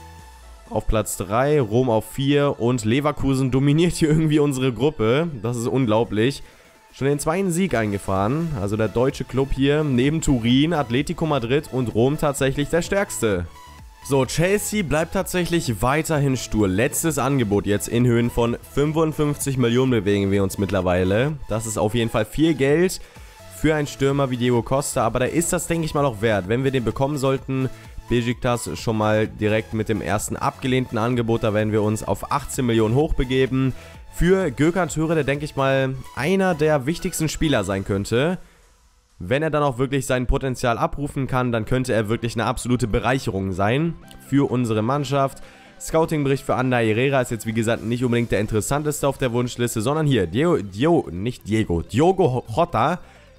auf Platz drei, Rom auf vier und Leverkusen dominiert hier irgendwie unsere Gruppe. Das ist unglaublich. Schon den zweiten Sieg eingefahren, also der deutsche Club hier neben Turin, Atletico Madrid und Rom tatsächlich der stärkste. So, Chelsea bleibt tatsächlich weiterhin stur. Letztes Angebot jetzt in Höhen von fünfundfünfzig Millionen bewegen wir uns mittlerweile. Das ist auf jeden Fall viel Geld für einen Stürmer wie Diego Costa, aber da ist das, denke ich mal, auch wert. Wenn wir den bekommen sollten, Besiktas schon mal direkt mit dem ersten abgelehnten Angebot, da werden wir uns auf achtzehn Millionen hochbegeben. Für Gökhan Töre, der, denke ich mal, einer der wichtigsten Spieler sein könnte. Wenn er dann auch wirklich sein Potenzial abrufen kann, dann könnte er wirklich eine absolute Bereicherung sein für unsere Mannschaft. Scouting-Bericht für Ander Herrera ist jetzt, wie gesagt, nicht unbedingt der interessanteste auf der Wunschliste, sondern hier, Diego, Diego nicht Diego, Diogo Jota.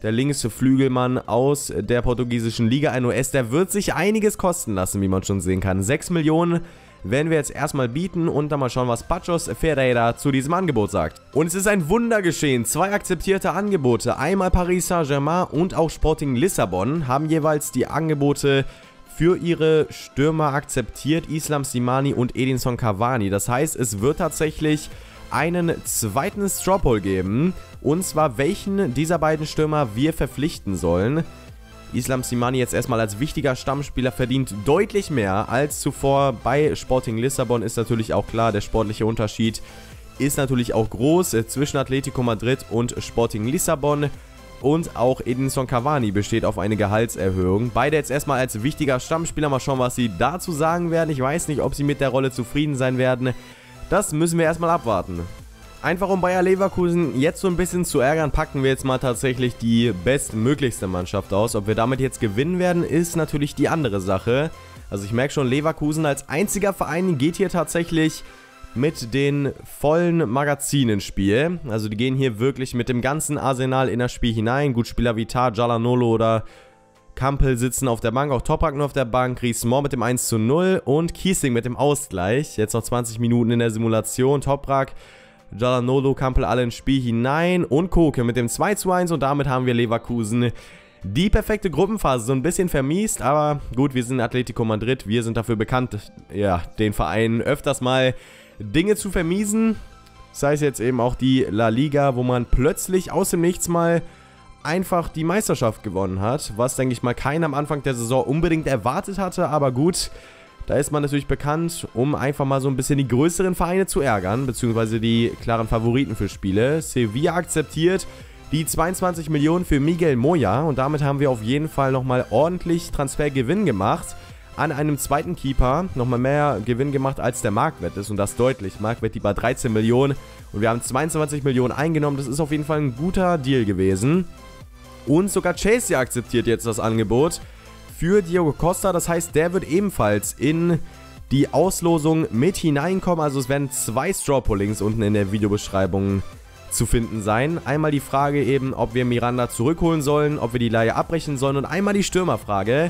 der linkste Flügelmann aus der portugiesischen Liga, ein U S, der wird sich einiges kosten lassen, wie man schon sehen kann. sechs Millionen werden wir jetzt erstmal bieten und dann mal schauen, was Pachos Ferreira zu diesem Angebot sagt. Und es ist ein Wunder geschehen. Zwei akzeptierte Angebote, einmal Paris Saint-Germain und auch Sporting Lissabon, haben jeweils die Angebote für ihre Stürmer akzeptiert, Islam Slimani und Edinson Cavani. Das heißt, es wird tatsächlich einen zweiten Straw Poll geben, und zwar welchen dieser beiden Stürmer wir verpflichten sollen. Islam Slimani jetzt erstmal als wichtiger Stammspieler verdient deutlich mehr als zuvor bei Sporting Lissabon, ist natürlich auch klar, der sportliche Unterschied ist natürlich auch groß zwischen Atletico Madrid und Sporting Lissabon. Und auch Edinson Cavani besteht auf eine Gehaltserhöhung. Beide jetzt erstmal als wichtiger Stammspieler. Mal schauen, was sie dazu sagen werden. Ich weiß nicht, ob sie mit der Rolle zufrieden sein werden. Das müssen wir erstmal abwarten. Einfach um Bayer Leverkusen jetzt so ein bisschen zu ärgern, packen wir jetzt mal tatsächlich die bestmöglichste Mannschaft aus. Ob wir damit jetzt gewinnen werden, ist natürlich die andere Sache. Also ich merke schon, Leverkusen als einziger Verein geht hier tatsächlich mit den vollen Magazinen ins Spiel. Also die gehen hier wirklich mit dem ganzen Arsenal in das Spiel hinein. Gut, Spieler wie Tar, Jalanolo oder Kampel sitzen auf der Bank, auch Toprak nur auf der Bank, Griezmann mit dem eins zu null und Kiesling mit dem Ausgleich. Jetzt noch zwanzig Minuten in der Simulation. Toprak, Jalanolo, Kampel alle ins Spiel hinein und Koke mit dem zwei zu eins, und damit haben wir Leverkusen die perfekte Gruppenphase so ein bisschen vermiest, aber gut, wir sind Atletico Madrid, wir sind dafür bekannt, ja, den Vereinen öfters mal Dinge zu vermiesen, sei es jetzt eben auch die La Liga, wo man plötzlich aus dem Nichts mal einfach die Meisterschaft gewonnen hat, was, denke ich mal, keiner am Anfang der Saison unbedingt erwartet hatte, aber gut, da ist man natürlich bekannt, um einfach mal so ein bisschen die größeren Vereine zu ärgern, beziehungsweise die klaren Favoriten für Spiele. Sevilla akzeptiert die zweiundzwanzig Millionen für Miguel Moya, und damit haben wir auf jeden Fall nochmal ordentlich Transfergewinn gemacht. An einem zweiten Keeper nochmal mehr Gewinn gemacht, als der Marktwert ist, und das deutlich. Marktwert liegt bei dreizehn Millionen und wir haben zweiundzwanzig Millionen eingenommen. Das ist auf jeden Fall ein guter Deal gewesen. Und sogar Chelsea akzeptiert jetzt das Angebot für Diogo Costa. Das heißt, der wird ebenfalls in die Auslosung mit hineinkommen. Also es werden zwei Straw-Pullings unten in der Videobeschreibung zu finden sein. Einmal die Frage eben, ob wir Miranda zurückholen sollen, ob wir die Leihe abbrechen sollen, und einmal die Stürmerfrage,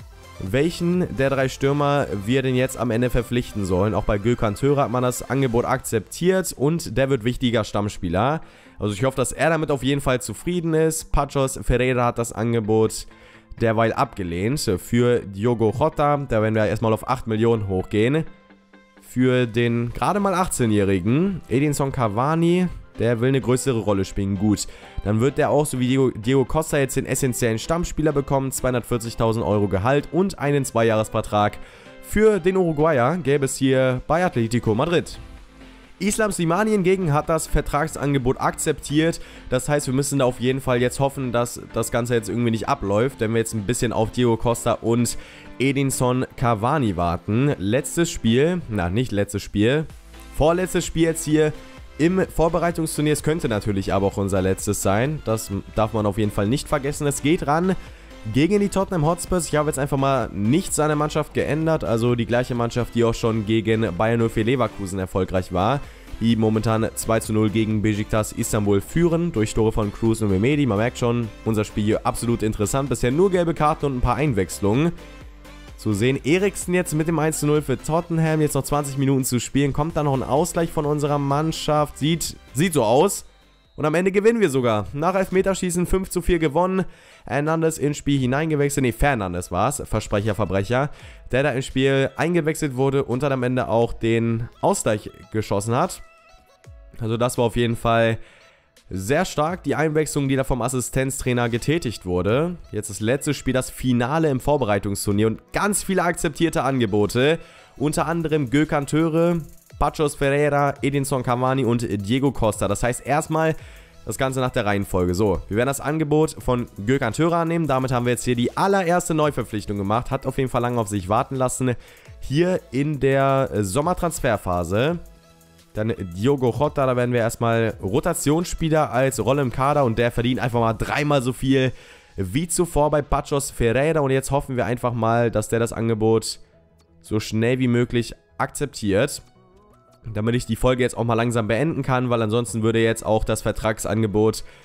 welchen der drei Stürmer wir denn jetzt am Ende verpflichten sollen. Auch bei Gökhan Töre hat man das Angebot akzeptiert und der wird wichtiger Stammspieler. Also ich hoffe, dass er damit auf jeden Fall zufrieden ist. Pachos Ferreira hat das Angebot derweil abgelehnt. Für Diogo Jota, da werden wir erstmal auf acht Millionen hochgehen. Für den gerade mal achtzehnjährigen Edinson Cavani, der will eine größere Rolle spielen. Gut, dann wird der auch, so wie Diego, Diego Costa, jetzt den essentiellen Stammspieler bekommen. zweihundertvierzigtausend Euro Gehalt und einen Zweijahresvertrag. Für den Uruguayer gäbe es hier bei Atletico Madrid. Islam Slimani hingegen hat das Vertragsangebot akzeptiert. Das heißt, wir müssen da auf jeden Fall jetzt hoffen, dass das Ganze jetzt irgendwie nicht abläuft, wenn wir jetzt ein bisschen auf Diego Costa und Edinson Cavani warten. Letztes Spiel, na nicht letztes Spiel, vorletztes Spiel jetzt hier im Vorbereitungsturnier. Es könnte natürlich aber auch unser letztes sein. Das darf man auf jeden Fall nicht vergessen. Es geht ran gegen die Tottenham Hotspurs. Ich habe jetzt einfach mal nichts an der Mannschaft geändert. Also die gleiche Mannschaft, die auch schon gegen Bayer null vier Leverkusen erfolgreich war. Die momentan zwei zu null gegen Beşiktaş Istanbul führen. Durch Tore von Cruz und Mehmedi. Man merkt schon, unser Spiel hier absolut interessant. Bisher nur gelbe Karten und ein paar Einwechslungen. Zu sehen, Eriksen jetzt mit dem eins zu null für Tottenham. Jetzt noch zwanzig Minuten zu spielen. Kommt da noch ein Ausgleich von unserer Mannschaft. Sieht, sieht so aus. Und am Ende gewinnen wir sogar. Nach Elfmeterschießen fünf zu vier gewonnen. Hernandez ins Spiel hineingewechselt. Ne, Fernandes war es. Versprecher, Verbrecher. Der da ins Spiel eingewechselt wurde und dann am Ende auch den Ausgleich geschossen hat. Also das war auf jeden Fall sehr stark, die Einwechslung, die da vom Assistenztrainer getätigt wurde. Jetzt das letzte Spiel, das Finale im Vorbereitungsturnier und ganz viele akzeptierte Angebote. Unter anderem Gökhan Töre, Pachos Ferreira, Edinson Cavani und Diego Costa. Das heißt erstmal das Ganze nach der Reihenfolge. So, wir werden das Angebot von Gökhan Töre annehmen. Damit haben wir jetzt hier die allererste Neuverpflichtung gemacht. Hat auf jeden Fall lange auf sich warten lassen. Hier in der Sommertransferphase. Dann Diogo Jota, da werden wir erstmal Rotationsspieler als Rolle im Kader und der verdient einfach mal dreimal so viel wie zuvor bei Pachos Ferreira. Und jetzt hoffen wir einfach mal, dass der das Angebot so schnell wie möglich akzeptiert, damit ich die Folge jetzt auch mal langsam beenden kann, weil ansonsten würde jetzt auch das Vertragsangebot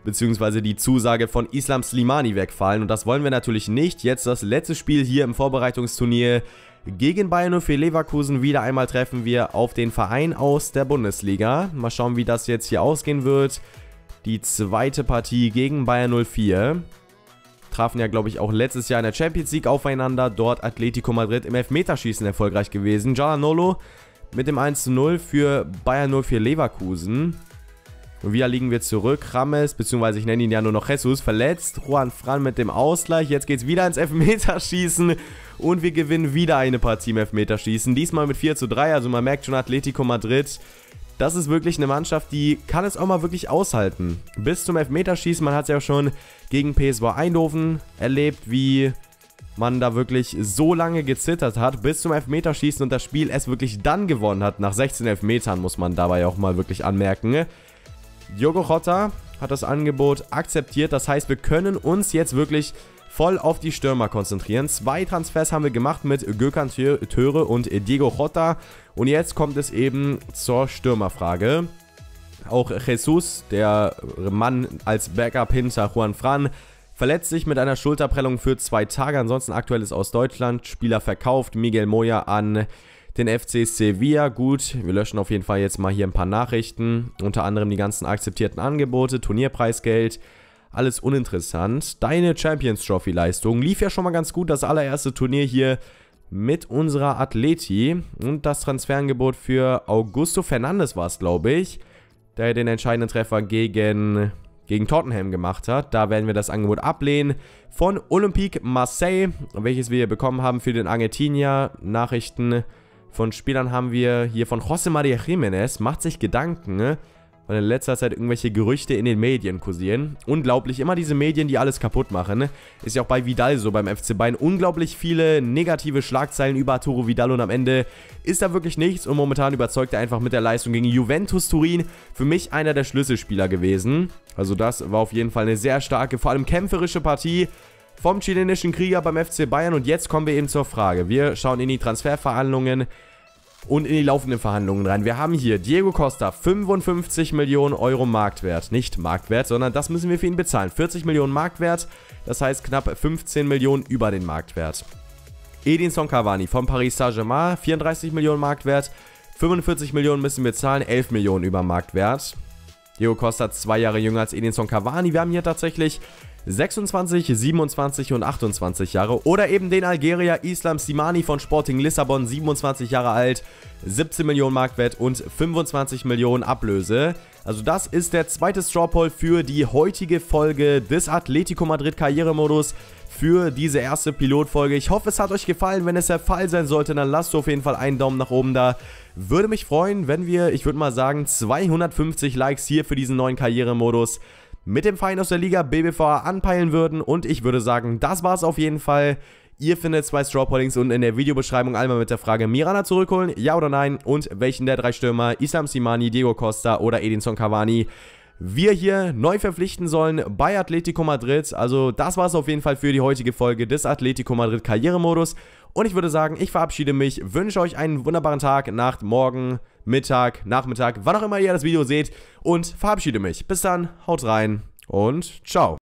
beziehungsweise die Zusage von Islam Slimani wegfallen. Und das wollen wir natürlich nicht. Jetzt das letzte Spiel hier im Vorbereitungsturnier gegen Bayer null vier Leverkusen. Wieder einmal treffen wir auf den Verein aus der Bundesliga. Mal schauen, wie das jetzt hier ausgehen wird. Die zweite Partie gegen Bayer null vier. Trafen ja, glaube ich, auch letztes Jahr in der Champions League aufeinander. Dort Atletico Madrid im Elfmeterschießen erfolgreich gewesen. Giananolo mit dem eins zu null für Bayer null vier Leverkusen. Und wieder liegen wir zurück. Rames, beziehungsweise ich nenne ihn ja nur noch Jesus, verletzt. Juan Fran mit dem Ausgleich. Jetzt geht es wieder ins Elfmeterschießen. Und wir gewinnen wieder eine Partie im Elfmeterschießen. Diesmal mit vier zu drei. Also man merkt schon, Atletico Madrid, das ist wirklich eine Mannschaft, die kann es auch mal wirklich aushalten. Bis zum Elfmeterschießen. Man hat es ja auch schon gegen P S V Eindhoven erlebt, wie man da wirklich so lange gezittert hat, bis zum Elfmeterschießen und das Spiel es wirklich dann gewonnen hat. Nach sechzehn Elfmetern muss man dabei auch mal wirklich anmerken. Diogo Jota hat das Angebot akzeptiert. Das heißt, wir können uns jetzt wirklich voll auf die Stürmer konzentrieren. Zwei Transfers haben wir gemacht mit Gökhan Töre und Diogo Jota. Und jetzt kommt es eben zur Stürmerfrage. Auch Jesus, der Mann als Backup hinter Juan Fran, verletzt sich mit einer Schulterprellung für zwei Tage. Ansonsten aktuell ist aus Deutschland. Spieler verkauft. Miguel Moya an den F C Sevilla. Gut, wir löschen auf jeden Fall jetzt mal hier ein paar Nachrichten. Unter anderem die ganzen akzeptierten Angebote, Turnierpreisgeld. Alles uninteressant. Deine Champions Trophy Leistung lief ja schon mal ganz gut. Das allererste Turnier hier mit unserer Atleti. Und das Transferangebot für Augusto Fernandes war es, glaube ich, der den entscheidenden Treffer gegen, gegen Tottenham gemacht hat. Da werden wir das Angebot ablehnen. Von Olympique Marseille, welches wir hier bekommen haben für den Argentinier. Nachrichten von Spielern haben wir hier von José María Jiménez. Macht sich Gedanken, weil in letzter Zeit irgendwelche Gerüchte in den Medien kursieren. Unglaublich, immer diese Medien, die alles kaputt machen. Ist ja auch bei Vidal so, beim F C Bayern. Unglaublich viele negative Schlagzeilen über Arturo Vidal und am Ende ist da wirklich nichts. Und momentan überzeugt er einfach mit der Leistung gegen Juventus Turin. Für mich einer der Schlüsselspieler gewesen. Also das war auf jeden Fall eine sehr starke, vor allem kämpferische Partie vom chilenischen Krieger beim F C Bayern. Und jetzt kommen wir eben zur Frage. Wir schauen in die Transferverhandlungen und in die laufenden Verhandlungen rein. Wir haben hier Diego Costa, fünfundfünfzig Millionen Euro Marktwert. Nicht Marktwert, sondern das müssen wir für ihn bezahlen. vierzig Millionen Marktwert, das heißt knapp fünfzehn Millionen über den Marktwert. Edinson Cavani von Paris Saint-Germain, vierunddreißig Millionen Marktwert. fünfundvierzig Millionen müssen wir zahlen, elf Millionen über Marktwert. Diego Costa zwei Jahre jünger als Edinson Cavani. Wir haben hier tatsächlich sechsundzwanzig, siebenundzwanzig und achtundzwanzig Jahre. Oder eben den Algerier Islam Slimani von Sporting Lissabon, siebenundzwanzig Jahre alt, siebzehn Millionen Marktwert und fünfundzwanzig Millionen Ablöse. Also das ist der zweite Straw Poll für die heutige Folge des Atletico Madrid Karrieremodus, für diese erste Pilotfolge. Ich hoffe, es hat euch gefallen. Wenn es der Fall sein sollte, dann lasst auf jeden Fall einen Daumen nach oben da. Würde mich freuen, wenn wir, ich würde mal sagen, zweihundertfünfzig Likes hier für diesen neuen Karrieremodus mit dem Verein aus der Liga B B V A anpeilen würden. Und ich würde sagen, das war es auf jeden Fall. Ihr findet zwei Strawpollings unten in der Videobeschreibung einmal mit der Frage Miranda zurückholen, ja oder nein, und welchen der drei Stürmer, Islam Slimani, Diego Costa oder Edinson Cavani, wir hier neu verpflichten sollen bei Atletico Madrid. Also das war es auf jeden Fall für die heutige Folge des Atletico Madrid Karrieremodus. Und ich würde sagen, ich verabschiede mich, wünsche euch einen wunderbaren Tag, Nacht, Morgen, Mittag, Nachmittag, wann auch immer ihr das Video seht und verabschiede mich. Bis dann, haut rein und ciao.